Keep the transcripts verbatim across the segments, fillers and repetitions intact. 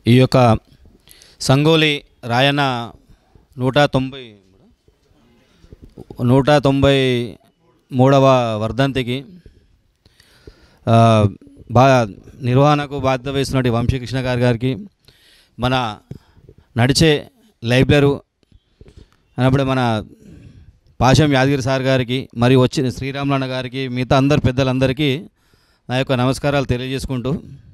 ఈ యొక్క సంగోలి రాయన్న నూట తొంభై నూట తొంభై మూడవ వర్ధంతికి బాగా నిర్వహణకు బాధ్యత వహిస్తున్నటువంటి వంశీకృష్ణ గారి గారికి మన నడిచే లైబ్రరీ అన్నప్పుడు మన పాశం యాదగిరి సార్ గారికి మరియు వచ్చిన శ్రీరాములన్న గారికి మిగతా అందరు పెద్దలందరికీ నా యొక్క నమస్కారాలు తెలియజేసుకుంటూ,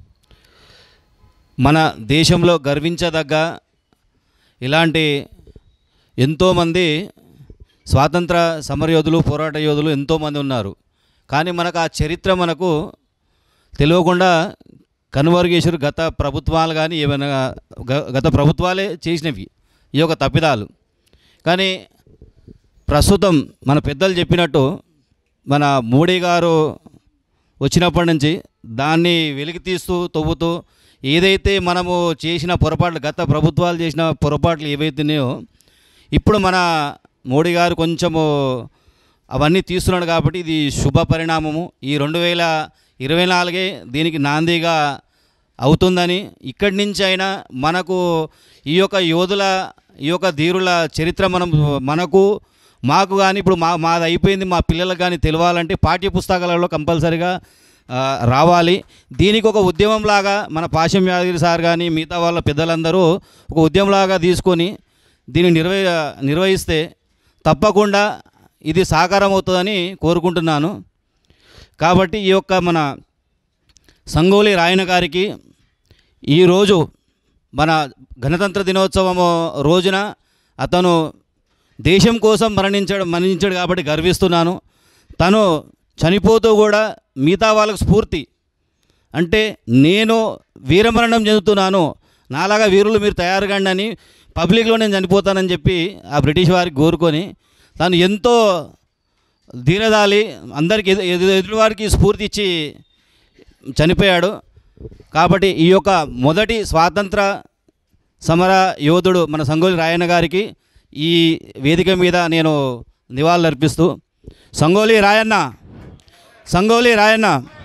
మన దేశంలో గర్వించదగ్గ ఇలాంటి ఎంతోమంది స్వాతంత్ర సమరయోధులు పోరాట యోధులు ఎంతోమంది ఉన్నారు. కానీ మనకు ఆ చరిత్ర మనకు తెలియకుండా కనుమరుగేశారు గత ప్రభుత్వాలు కానీ ఏమైనా గత ప్రభుత్వాలే చేసినవి ఈ యొక్క తప్పిదాలు. కానీ ప్రస్తుతం మన పెద్దలు చెప్పినట్టు మన మోడీ గారు వచ్చినప్పటి నుంచి దాన్ని వెలికి తీస్తూ తవ్వుతూ ఏదైతే మనము చేసిన పొరపాట్లు గత ప్రభుత్వాలు చేసిన పొరపాట్లు ఏవైతున్నాయో ఇప్పుడు మన మోడీ గారు కొంచెము అవన్నీ తీస్తున్నాడు. కాబట్టి ఇది శుభ పరిణామము. ఈ రెండు వేల ఇరవై నాలుగే దీనికి నాందిగా అవుతుందని ఇక్కడి నుంచి అయినా మనకు ఈ యొక్క యోధుల ఈ యొక్క ధీరుల చరిత్ర మనం మనకు మాకు కానీ ఇప్పుడు మా మాది అయిపోయింది మా పిల్లలకు కానీ తెలియాలంటే పాఠ్య పుస్తకాలలో కంపల్సరిగా రావాలి. దీనికి ఒక ఉద్యమంలాగా మన పాశం యాదగిరి సార్ కానీ మిగతా వాళ్ళ పెద్దలందరూ ఒక ఉద్యమంలాగా తీసుకొని దీన్ని నిర్వహి నిర్వహిస్తే తప్పకుండా ఇది సాకారం అవుతుందని కోరుకుంటున్నాను. కాబట్టి ఈ యొక్క మన సంగోలి రాయన్న గారికి ఈరోజు మన గణతంత్ర దినోత్సవం రోజున అతను దేశం కోసం మరణించడం మరణించాడు కాబట్టి గర్విస్తున్నాను. తను చనిపోతూ కూడా మిగతా వాళ్ళకు స్ఫూర్తి అంటే నేను వీరమరణం చెందుతున్నాను, నాలాగా వీరులు మీరు తయారు కండి అని పబ్లిక్లో నేను చనిపోతానని చెప్పి ఆ బ్రిటిష్ వారికి కోరుకొని తను ఎంతో ధీరదాలి అందరికి ఎదు ఎదుటివారికి స్ఫూర్తి ఇచ్చి చనిపోయాడు. కాబట్టి ఈ యొక్క మొదటి స్వాతంత్ర సమర యోధుడు మన సంగోలి రాయన్న గారికి ఈ వేదిక మీద నేను నివాళులర్పిస్తూ సంగోలి రాయన్న సంగోలి రాయన్న